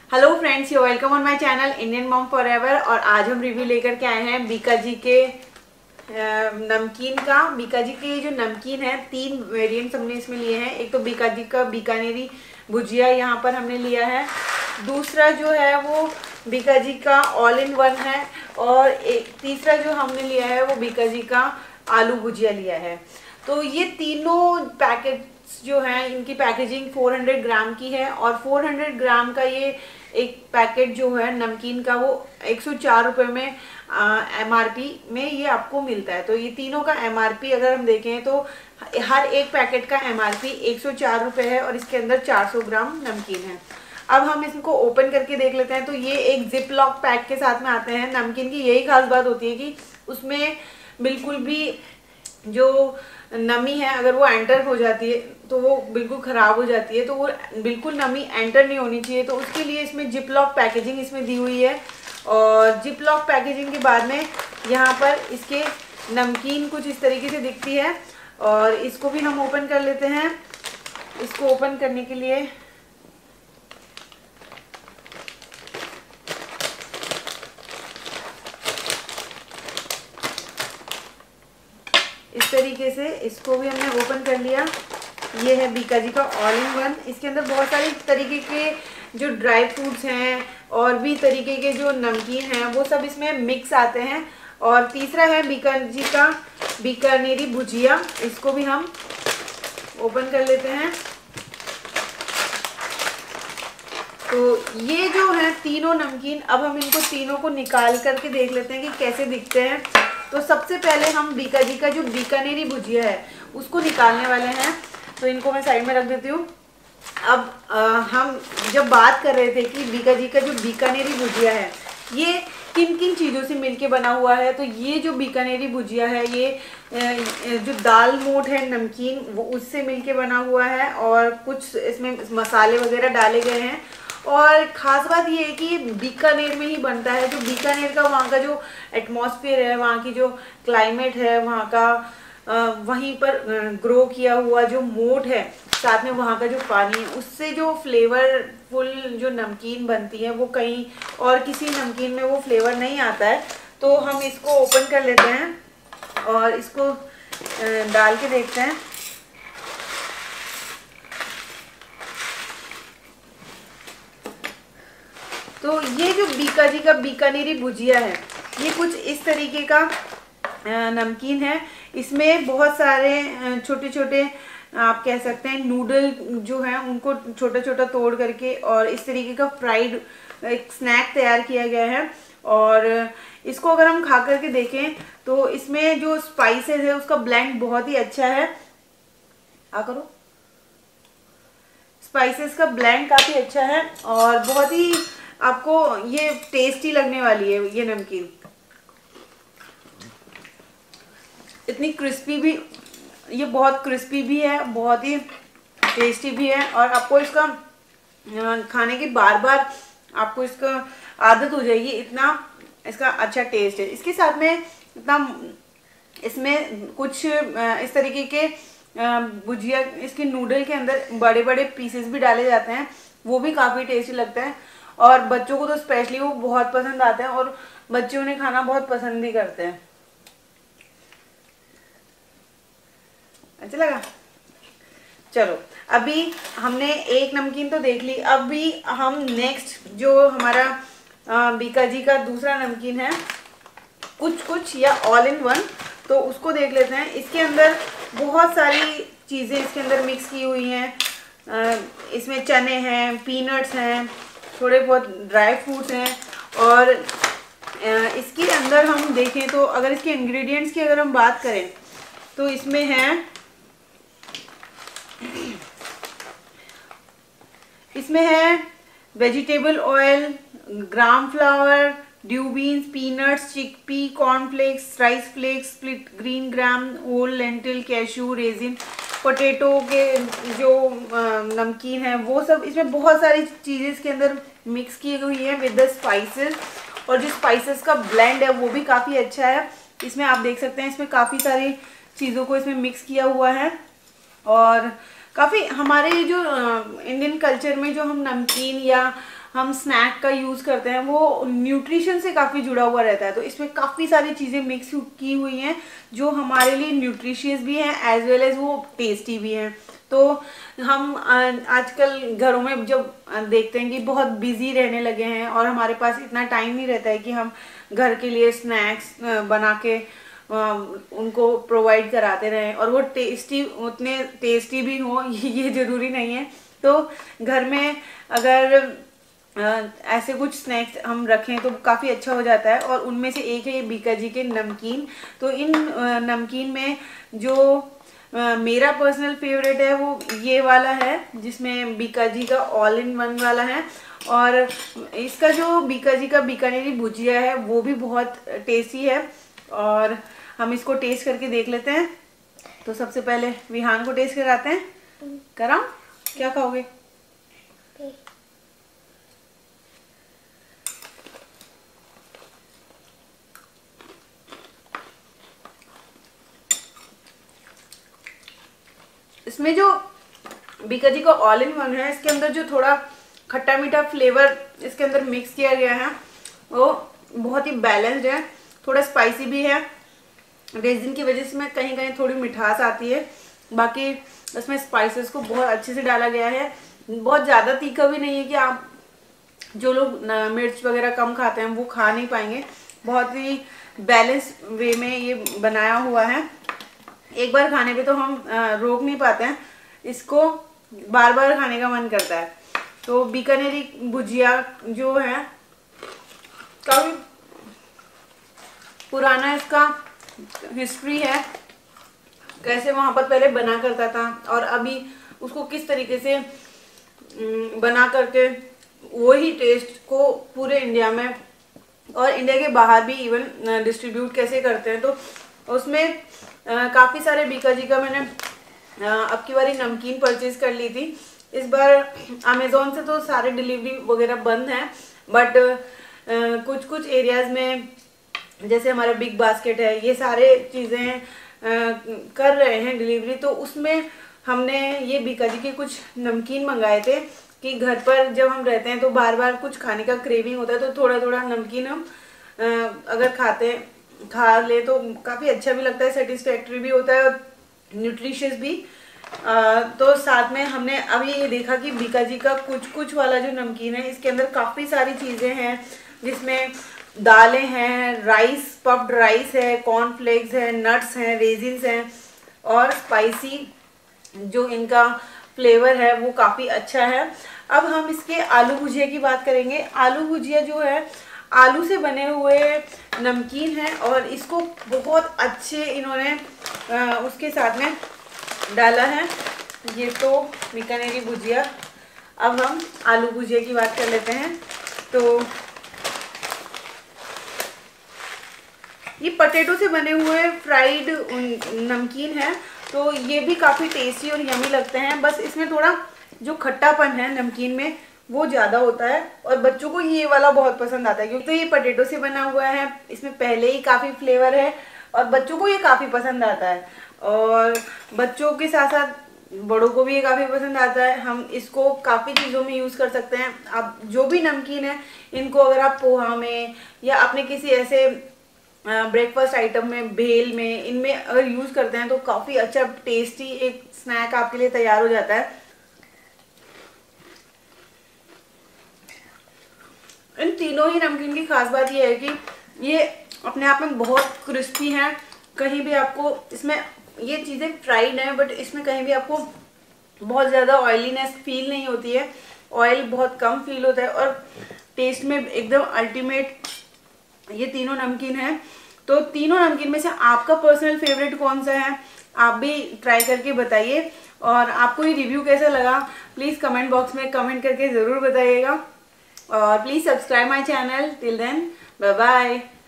Hello friends, you welcome on my channel Indian mom forever. और आज हम review लेकर के आए हैं बीका जी के नमकीन का। बीका जी के जो नमकीन है, 3 वेरिएंट्स हमने इसमें लिए हैं। एक तो बीका जी का बीकानेरी भुजिया यहाँ पर हमने लिया है। दूसरा जो है वो बीका जी का ऑल इन वन है। और एक तीसरा जो हमने लिया है वो बीका जी का आलू भुजिया लिया है। तो ये तीनों पैकेट्स जो हैं, इनकी पैकेजिंग 400 ग्राम की है। और 400 ग्राम का ये एक पैकेट जो है नमकीन का, वो 104 रुपये में MRP में ये आपको मिलता है। तो ये तीनों का MRP अगर हम देखें तो हर एक पैकेट का MRP 104 रुपये है और इसके अंदर 400 ग्राम नमकीन है। अब हम इसको ओपन करके देख लेते हैं। तो ये एक जिप लॉक पैक के साथ में आते हैं। नमकीन की यही खास बात होती है कि उसमें बिल्कुल भी जो नमी है, अगर वो एंटर हो जाती है तो वो बिल्कुल ख़राब हो जाती है। तो वो बिल्कुल नमी एंटर नहीं होनी चाहिए। तो उसके लिए इसमें जिप लॉक पैकेजिंग इसमें दी हुई है। और जिप लॉक पैकेजिंग के बाद में यहाँ पर इसके नमकीन कुछ इस तरीके से दिखती है। और इसको भी हम ओपन कर लेते हैं। इसको ओपन करने के लिए इस तरीके से इसको भी हमने ओपन कर लिया। ये है बीका जी का ऑल इन वन। इसके अंदर बहुत सारे तरीके के जो ड्राई फ्रूट्स हैं और भी तरीके के जो नमकीन हैं वो सब इसमें मिक्स आते हैं। और तीसरा है बीका जी का बीकानेरी भुजिया। इसको भी हम ओपन कर लेते हैं। तो ये जो है तीनों नमकीन, अब हम इनको तीनों को निकाल करके देख लेते हैं कि कैसे दिखते हैं। तो सबसे पहले हम बीका जी का जो बीकानेरी भुजिया है उसको निकालने वाले हैं। तो इनको मैं साइड में रख देती हूँ। अब हम जब बात कर रहे थे कि बीका जी का जो बीकानेरी भुजिया है ये किन किन चीज़ों से मिलके बना हुआ है, तो ये जो बीकानेरी भुजिया है ये जो दाल मोठ है नमकीन वो उससे मिलके बना हुआ है। और कुछ इसमें मसाले वगैरह डाले गए हैं। और ख़ास बात ये है कि बीकानेर में ही बनता है। जो बीकानेर का वहाँ का जो एटमॉस्फेयर है, वहाँ की जो क्लाइमेट है, वहाँ का वहीं पर ग्रो किया हुआ जो मोठ है, साथ में वहाँ का जो पानी है, उससे जो फ्लेवरफुल जो नमकीन बनती है वो कहीं और किसी नमकीन में वो फ्लेवर नहीं आता है। तो हम इसको ओपन कर लेते हैं और इसको डाल के देखते हैं। तो ये जो बीका जी का बीकानेरी भुजिया है ये कुछ इस तरीके का नमकीन है। इसमें बहुत सारे छोटे छोटे आप कह सकते हैं नूडल जो हैं उनको छोटा छोटा तोड़ करके और इस तरीके का फ्राइड एक स्नैक तैयार किया गया है। और इसको अगर हम खा करके देखें तो इसमें जो स्पाइसेस है उसका ब्लेंड बहुत ही अच्छा है। करो, स्पाइसेस का ब्लेंड काफ़ी अच्छा है और बहुत ही आपको ये टेस्टी लगने वाली है। ये नमकीन इतनी क्रिस्पी भी, ये बहुत क्रिस्पी भी है, बहुत ही टेस्टी भी है। और आपको इसका खाने के बार बार आपको इसका आदत हो जाएगी, इतना इसका अच्छा टेस्ट है। इसके साथ में इतना इसमें कुछ इस तरीके के भुजिया, इसके नूडल के अंदर बड़े बड़े पीसेस भी डाले जाते हैं, वो भी काफ़ी टेस्टी लगता है। और बच्चों को तो स्पेशली वो बहुत पसंद आते हैं और बच्चे उन्हें खाना बहुत पसंद भी करते हैं। अच्छा लगा? चलो, अभी हमने एक नमकीन तो देख ली। अभी हम नेक्स्ट जो हमारा बीका जी का दूसरा नमकीन है कुछ कुछ या ऑल इन वन, तो उसको देख लेते हैं। इसके अंदर बहुत सारी चीज़ें इसके अंदर मिक्स की हुई हैं। इसमें चने हैं, पीनट्स हैं, थोड़े बहुत ड्राई फ्रूट्स हैं। और इसके अंदर हम देखें तो अगर इसके इंग्रेडिएंट्स की अगर हम बात करें तो इसमें है vegetable oil, gram flour, dew beans, peanuts, chickpea, cornflakes, rice flakes, split green gram, whole lentil, cashew, raisin, potato के जो नमकीन है वो सब। इसमें बहुत सारी चीज़ें इसके अंदर मिक्स की हुई है विद द स्पाइसेस। और जो स्पाइसेस का ब्लेंड है वो भी काफ़ी अच्छा है। इसमें आप देख सकते हैं इसमें काफ़ी सारी चीज़ों को इसमें मिक्स किया हुआ है। और काफ़ी हमारे जो इंडियन कल्चर में जो हम नमकीन या हम स्नैक का यूज़ करते हैं वो न्यूट्रिशन से काफ़ी जुड़ा हुआ रहता है। तो इसमें काफ़ी सारी चीज़ें मिक्स की हुई हैं जो हमारे लिए न्यूट्रिशियस भी हैं एज वेल एज वो टेस्टी भी हैं। तो हम आजकल घरों में जब देखते हैं कि बहुत बिजी रहने लगे हैं और हमारे पास इतना टाइम नहीं रहता है कि हम घर के लिए स्नैक्स बना के उनको प्रोवाइड कराते रहें और वो टेस्टी उतने टेस्टी भी हो ये ज़रूरी नहीं है। तो घर में अगर ऐसे कुछ स्नैक्स हम रखें तो काफ़ी अच्छा हो जाता है और उनमें से एक है ये बीका जी के नमकीन। तो इन नमकीन में जो मेरा पर्सनल फेवरेट है वो ये वाला है जिसमें बीका जी का ऑल इन वन वाला है। और इसका जो बीका जी का बीकानेरी भुजिया है वो भी बहुत टेस्टी है और हम इसको टेस्ट करके देख लेते हैं। तो सबसे पहले विहान को टेस्ट कराते हैं। कराऊं? क्या खाओगे? इसमें जो बीका जी का ऑल इन वन है इसके अंदर जो थोड़ा खट्टा मीठा फ्लेवर इसके अंदर मिक्स किया गया है वो बहुत ही बैलेंस्ड है, थोड़ा स्पाइसी भी है। रेजिन की वजह से में कहीं कहीं थोड़ी मिठास आती है, बाकी इसमें स्पाइसेस को बहुत अच्छे से डाला गया है। बहुत ज़्यादा तीखा भी नहीं है कि आप जो लोग मिर्च वगैरह कम खाते हैं वो खा नहीं पाएंगे। बहुत ही बैलेंस वे में ये बनाया हुआ है। एक बार खाने पे तो हम रोक नहीं पाते हैं, इसको बार बार खाने का मन करता है। तो बीकानेरी भुजिया जो है काफ़ी पुराना इसका हिस्ट्री है, कैसे वहाँ पर पहले बना करता था और अभी उसको किस तरीके से बना करके वही टेस्ट को पूरे इंडिया में और इंडिया के बाहर भी इवन डिस्ट्रीब्यूट कैसे करते हैं। तो उसमें काफ़ी सारे बीका जी का मैंने अब की बारी नमकीन परचेज कर ली थी। इस बार अमेज़ोन से तो सारे डिलीवरी वगैरह बंद हैं, बट कुछ कुछ एरियाज़ में जैसे हमारा बिग बास्केट है ये सारे चीज़ें कर रहे हैं डिलीवरी। तो उसमें हमने ये बीका जी के कुछ नमकीन मंगाए थे कि घर पर जब हम रहते हैं तो बार बार कुछ खाने का क्रेविंग होता है, तो थोड़ा थोड़ा नमकीन हम अगर खा ले तो काफ़ी अच्छा भी लगता है, सेटिस्फैक्टरी भी होता है और न्यूट्रिशियस भी। तो साथ में हमने अभी ये देखा कि बीका जी का कुछ कुछ वाला जो नमकीन है इसके अंदर काफ़ी सारी चीज़ें हैं जिसमें दालें हैं, राइस, पफ्ड राइस है, कॉर्नफ्लेक्स है, नट्स हैं, रेजिन्स हैं और स्पाइसी जो इनका फ्लेवर है वो काफ़ी अच्छा है। अब हम इसके आलू भुजिया की बात करेंगे। आलू भुजिया जो है आलू से बने हुए नमकीन है और इसको बहुत अच्छे इन्होंने उसके साथ में डाला है। ये तो बीकानेरी भुजिया। अब हम आलू भुजिया की बात कर लेते हैं। तो ये पटेटो से बने हुए फ्राइड नमकीन है, तो ये भी काफ़ी टेस्टी और यमी लगते हैं। बस इसमें थोड़ा जो खट्टापन है नमकीन में वो ज़्यादा होता है और बच्चों को ये वाला बहुत पसंद आता है क्योंकि तो ये पटेटो से बना हुआ है, इसमें पहले ही काफ़ी फ्लेवर है और बच्चों को ये काफ़ी पसंद आता है और बच्चों के साथ साथ बड़ों को भी ये काफ़ी पसंद आता है। हम इसको काफ़ी चीज़ों में यूज़ कर सकते हैं। आप जो भी नमकीन है इनको अगर आप पोहा में या अपने किसी ऐसे ब्रेकफास्ट आइटम में, भेल में, इनमें अगर यूज़ करते हैं तो काफ़ी अच्छा टेस्टी एक स्नैक आपके लिए तैयार हो जाता है। इन तीनों ही नमकीन की खास बात यह है कि ये अपने आप में बहुत क्रिस्पी हैं। कहीं भी आपको इसमें ये चीज़ें फ्राइड हैं बट इसमें कहीं भी आपको बहुत ज़्यादा ऑयलीनेस फील नहीं होती है, ऑयल बहुत कम फील होता है और टेस्ट में एकदम अल्टीमेट ये तीनों नमकीन हैं। तो तीनों नमकीन में से आपका पर्सनल फेवरेट कौन सा है आप भी ट्राई करके बताइए और आपको ये रिव्यू कैसा लगा प्लीज़ कमेंट बॉक्स में कमेंट करके ज़रूर बताइएगा और please subscribe my channel. Till then bye bye.